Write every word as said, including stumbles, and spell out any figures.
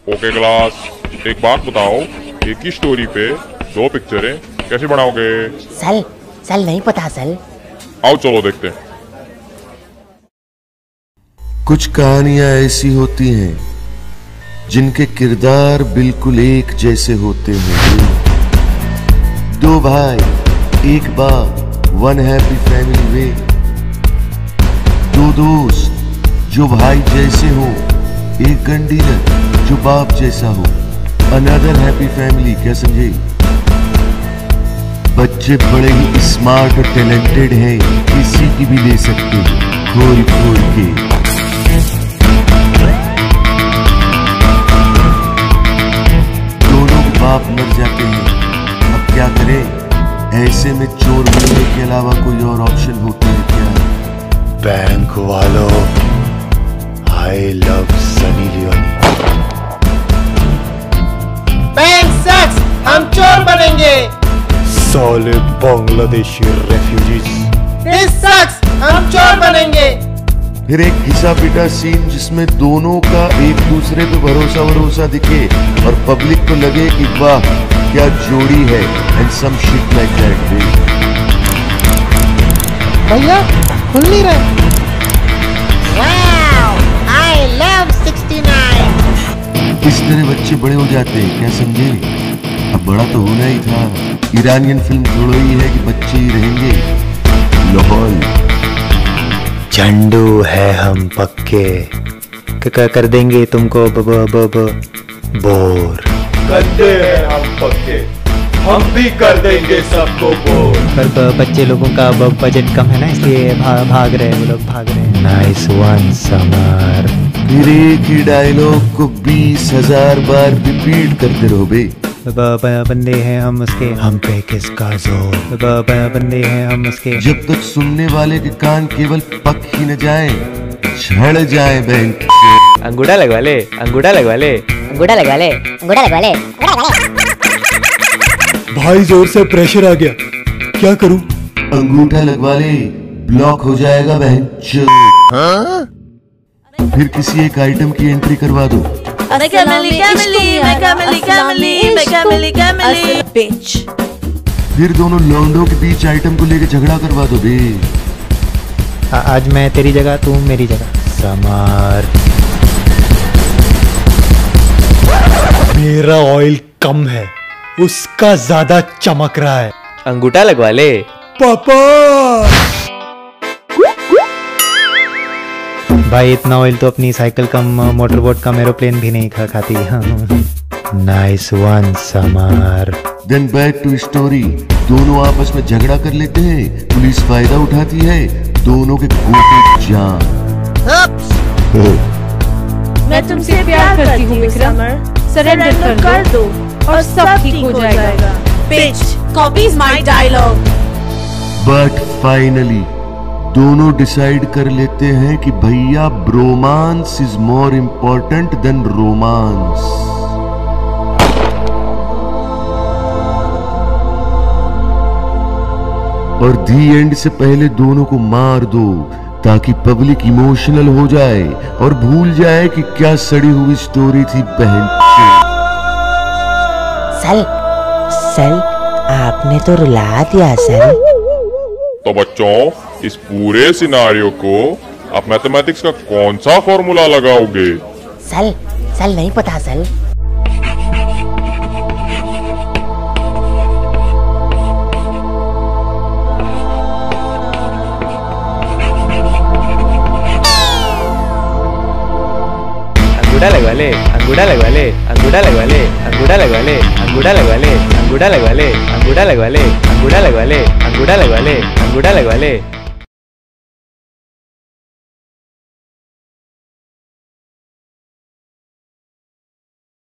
Okay class, एक बात बताओ, एक ही स्टोरी पे दो पिक्चरें कैसे बनाओगे? सर सर नहीं पता सर। आओ चलो देखते हैं। कुछ कहानियां ऐसी होती हैं जिनके किरदार बिल्कुल एक जैसे होते हैं। दो भाई एक बाप, वन हैप्पी फैमिली वे। दो दोस्त जो भाई जैसे हो, एक गन डीलर जो बाप जैसा हो। अनदर हैप्पी फैमिली, क्या समझे? बच्चे बड़े ही स्मार्ट और टैलेंटेड हैं, किसी की भी ले सकते हैं खोल खोल के। दोनों बाप मर जाते हैं, अब क्या करें? ऐसे में चोर बनने के अलावा कोई और ऑप्शन होता है क्या? बैंक वालों, I love Sunny Leone. Bank sucks, हम चोर बनेंगे। साले बांग्लादेशी रेफ्यूजीज। दिस सक्स, हम चोर बनेंगे। फिर एक घिसा पिटा सीन जिसमें दोनों का एक दूसरे पे भरोसा भरोसा दिखे और पब्लिक को लगे कि वाह क्या जोड़ी है, and some shit like that. भैया खुल नहीं रहे। Wow, I love sixty nine. इस तरह बच्चे बड़े हो जाते हैं, क्या समझे? अब बड़ा तो होना ही था। ईरानियन फिल्म थोड़ा ही है कि बच्चे ही रहेंगे। लाहौल झंडू है हम पक्के, क कर देंगे तुमको ब ब ब ब बोर। गंदे हैं हम पक्के, हम भी कर देंगे सबको बोर। पर बच्चे लोगों का बजट कम है ना, इसलिए भा, भाग रहे हैं वो लोग, भाग रहे हैं। Nice one summer. फिर एक ही डायलॉग को बीस हजार बार रिपीट करते रहो बे। बंदे हैं हम उसके, हम पे किसका जोर। बंदे हैं हम उसके। जब तक सुनने वाले के कान केवल पक ही न जाए, झड़ जाए बैंक। अंगूठा लगवा ले, अंगूठा लगवा ले, अंगूठा लगवा ले, अंगूठा लगवा ले। भाई जोर से प्रेशर आ गया, क्या करूं? अंगूठा लगवा ले, ब्लॉक हो जाएगा बैंक। फिर किसी एक आइटम की एंट्री करवा दो। फिर दोनों लौंडों के बीच आइटम को लेके झगड़ा करवा दो बे। आ, आज मैं तेरी जगह, तू मेरी जगह। समर मेरा ऑयल कम है, उसका ज्यादा चमक रहा है। अंगूठा लगवा ले पापा। भाई इतना ऑयल तो अपनी साइकिल कम, मोटर बोट कम, एरोप्लेन भी नहीं खा खाती। Nice one summer. Then back to story. दोनों आपस में झगड़ा कर लेते हैं, पुलिस फायदा उठाती है, दोनों के गोटे जाम। मैं तुमसे प्यार करती हूँ विक्रम, सरेंडर कर दो और सब ठीक हो जाएगा। Bitch copies my dialogue. But finally दोनों डिसाइड कर लेते हैं कि भैया bromance is more important than romance. और दी एंड से पहले दोनों को मार दो ताकि पब्लिक इमोशनल हो जाए और भूल जाए कि क्या सड़ी हुई स्टोरी थी बहन। सर सर आपने तो रुला दिया सर। तो बच्चों, इस पूरे सिनारियो को आप मैथमेटिक्स का कौन सा फॉर्मूला लगाओगे? सर सर नहीं पता सर। अंगूठा लगवा ले, अंगूठा लगवा ले, अंगूठा लगवा ले, अंगूठा लगवा ले, अंगूठा लगवा ले, अंगूठा लगवा ले, अंगूठा लगवा ले, अंगूठा लगवा ले, अंगूठा लगवा ले, अंगूठा लगवा ले।